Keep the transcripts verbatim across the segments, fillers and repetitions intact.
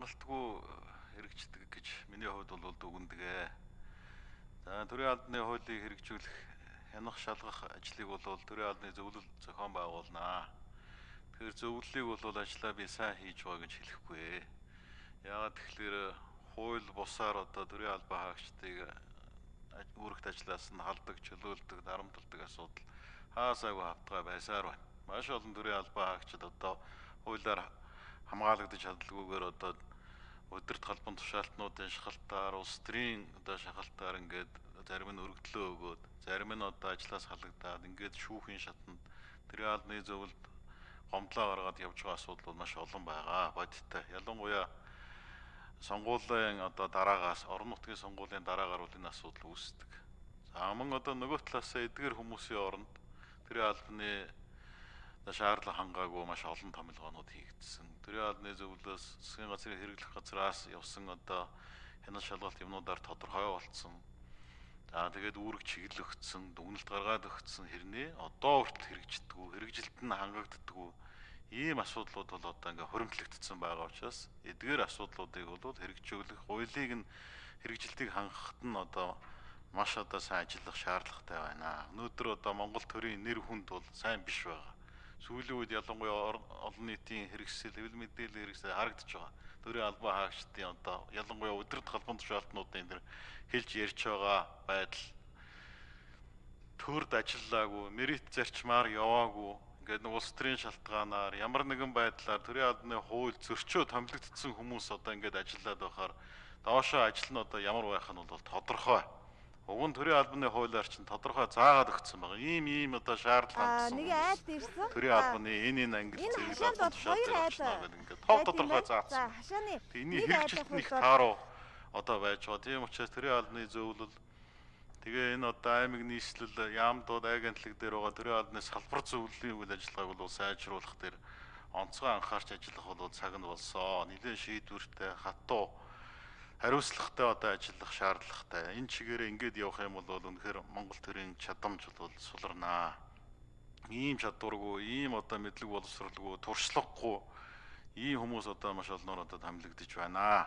Галтгүй хэрэгждэг гэж миний хувьд бол дүгнэдэг. За төрийн албаны хуулийг хэрэгжүүлэх хянах шалгах ажлыг бол төрийн албаны зөвлөл зохион байгуулнаа. Тэгэхээр зөвлөлийг бол ажлаа би сайн хийж байгаа гэж хэлэхгүй. Яагаад тэгэхээр хууль бусаар одоо төрийн албан хаагчдыг үүрэгт ажлаас нь халдаг, чөлөөлдөг, дарамтлагдаг асуудал хаасаагүй хавтгай байсаар байна. Маш олон төрийн албан хаагчид одоо хуулиар хамгаалагдаж чадлагүйгээр одоо өдөрт халбан тушаалтнуудын шахалтаар, улс төрийн одоо шахалтаар ингээд зарим нь өргөдлөө өгөөд, зарим нь одоо ажлаас халагдаад ингээд шүүхийн шатанд төрийн албаны зөвлөлд гомдлоо гаргаад явж байгаа асуудал маш олон байгаа. Бодиттой. Ялангуяа сонгуулийн одоо дараагаас, орон нутгийн сонгуулийн дараагаар бол энэ асуудал үүсдэг. За мөн одоо нөгөө талаас эдгээр хүмүүсийн оронд төрийн албаны шаардлага хангаагүй маш олон томилгоонууд хийгдсэн. Төрийн албаны зөвлөлөөс засгийн газрын хэрэглэх газраас явсан одоо хяналт шалгалт юмнуудаар тодорхой болсон. За тэгээд үүрэг чиглэгдсэн, дүгнэлт гаргаад өгсөн хэрнээ одоо хүртэл хэрэгждэггүй, хэрэгжилт нь хангагддаггүй. Ийм асуудлууд бол одоо ингээ хуримтлагдсан байгаа учраас эдгээр асуудлуудыг бол хэрэгжүүлэх, хуулийг нь хэрэгжилтийг хангахад нь одоо маш одоо сайн ажиллах шаардлагатай байна. Өнөөдөр одоо Монгол төрийн нэр хүнд бол сайн биш байгаа. Сүүлийн үед ялангуяа олон нийтийн хэрэгсэл, хэвлэл мэдээллийн хэрэгсэл харагдаж байгаа. Төрийн албан хаагчдын одоо ялангуяа өдөрт халбан тушаалтнуудын дээр хэлж ярьж байгаа байдал төрд ажиллаагүй, мерит зарчмаар яваагүй, ингээд улс төрийн шалтгаанаар ямар нэгэн байдлаар төрийн албаны хууль зөрчөө томилогдсон хүмүүс одоо ингээд ажиллаад байхаар доошоо ажил нь одоо ямар байх нь бол тодорхой. Уг нь төрийн албаны хуулиар чинь тодорхой заагаад өгсөн байгаа. Ийм ийм одоо шаардлага нэг айлт ирсэн. Төрийн албаны энэ энэ англи зэрэг албан тушаалтаар ингээд тов тодорхой заасан. Хашааны энэний хэрэгжилт нэг тааруу одоо байж байгаа. Тийм учраас төрийн албаны зөвлөл тэгээ энэ одоо аймаг нийслэл яамдууд агентлаг дээр байгаа төрийн албаны салбар зөвлөлийн үйл ажиллагааг бол сайжруулах дээр онцгой анхаарч ажиллах бол цаг нь болсон. Нэлээд шийдвэртэй, хатуу хариуцлагатай одоо ажиллах шаардлагатай. Энэ чигээрээ ингээд явах юм бол үнэхээр Монгол төрийн чадамж бол суларнаа. Ийм чадваргүй, ийм одоо мэдлэг боловсралгүй, туршлагагүй ийм хүмүүс одоо маш олноор одоо томилогдож байна.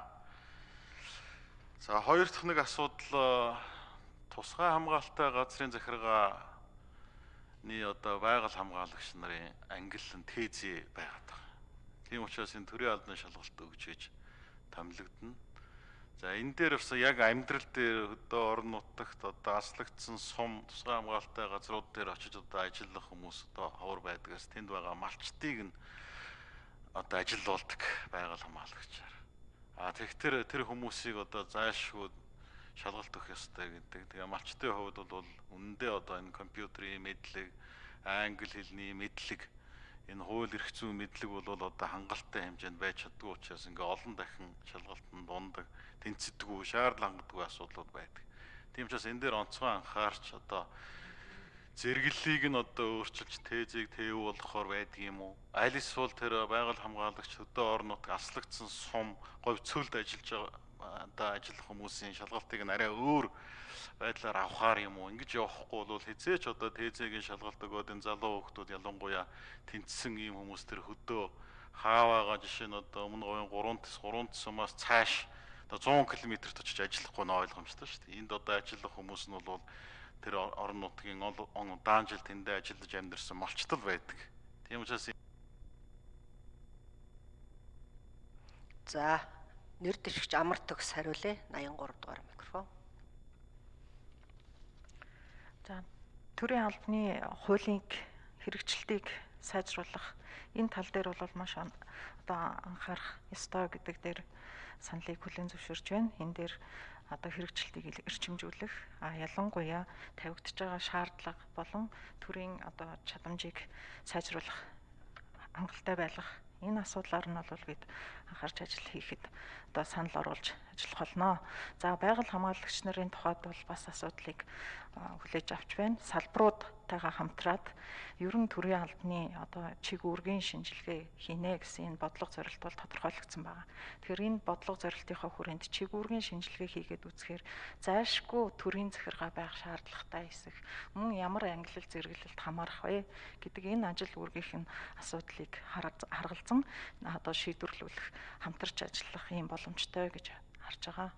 За хоёр дахь нэг асуудал тусгай хамгаалалттай газрын захиргааны одоо байгаль хамгаалагч нарын ангиллан тээзээ байгаад байна. Тийм учраас энэ төрийн албаны шалгалт өгч гэж томилогдно. За энэ дээр бас яг амьдрал дээр хөдөө орон нутагт одоо аслагдсан сум тусгай хамгаалалттай газрууд дээр очиж одоо ажиллах хүмүүс одоо ховор байдгаас тэнд байгаа малчтыг нь одоо ажилуулдаг байгаль хамгаалагчаар. А тэгэхээр тэр хүмүүсийг одоо заашгүй шалгалт өгөх ёстой гэдэг. Тэгээ малчтын хувьд бол үнэндээ одоо энэ компьютерийн мэдлэг, англи хэлний мэдлэг, энэ хууль эрх зүйн мэдлэг бол одоо хангалттай хэмжээнд байж чаддгүй учраас ингээ олон дахин шалгалтанд дундаг, тэнцдэггүй, шаардлага хангадаггүй асуудлууд байдаг. Тийм учраас энэ дээр онцгой анхаарч одоо зэрэглэлийг нь одоо өөрчилж тээзийг тээв болгохоор байдаг юм уу? Аль эсвэл тэр байгаль хамгаалагч хөдөө орон нутаг аслагдсан сум, говь цөлд ажиллаж байгаа одоо ажиллах хүмүүсийн шалгалтыг нь арай өөр байдлаар авахаар юм уу? Ингэж явахгүй бол хизээч одоо тээзээгийн шалгалт өгөөд энэ залуу хүмүүс ялангуяа тэнцсэн ийм хүмүүс тэр хөдөө хааваага жишээ нь одоо өмнө говийн гурван тис гурван тисмаас цааш одоо зуун километрт очиж ажиллахгүй нь ойлгомжтой шүү дээ. Энд одоо ажиллах хүмүүс нь бол тэр орон нутгийн удаан жил тэндээ ажиллаж амьдэрсэн малчтал байдаг. Тийм учраас за нэр дэвшигч амар төгс хариулъя. восемьдесят три дугаар микрофон. За төрийн албаны хуулийн хэрэгжилтийг сайжруулах энэ тал дээр бол маш одоо анхаарах ёстой гэдэг дээр саналыг хүлээн зөвшөөрч байна. Энэ дээр одоо хэрэгжилтийг эрчимжүүлэх, а ялангуяа тавигдж байгаа шаардлага болон төрийн одоо чадамжийг сайжруулах, хангалттай байлгах энэ асуудлаар нь бол бид анхаарч ажил хийхэд одоо санал оруулж ажиллах болно. За байгаль хамгаалагч нарын тухайд бол бас асуудлыг хүлээж авч байна. Салбаруудтайгаа хамтраад ер нь төрийн албаны одоо чиг үүргийн шинжилгээ хийнэ гэсэн энэ бодлого зорилт бол тодорхойлогдсон байна. Тэгэхээр энэ бодлого зорилтынхаа хүрээнд чиг үүргийн шинжилгээ хийгээд үзэхээр зайлшгүй төрийн захиргаа байх шаардлагатай эсэх мөн ямар ангилал зэрэглэлд хамаарах вэ гэдэг энэ ажил үүргийнх нь асуудлыг харгалзан одоо шийдвэрлүүлэх хамтарч ажиллах юм боломжтой гэж харж байгаа.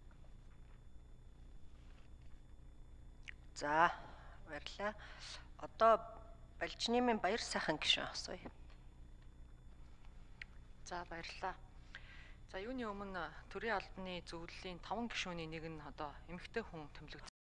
За баярлалаа. Одоо Балжнымын баяр сайхан гишүүн асууя. За баярлалаа. За юуны өмнө төрийн албаны зөвлөлийн таван гишүүний нэг нь одоо эмэгтэй хүн томилогдсон.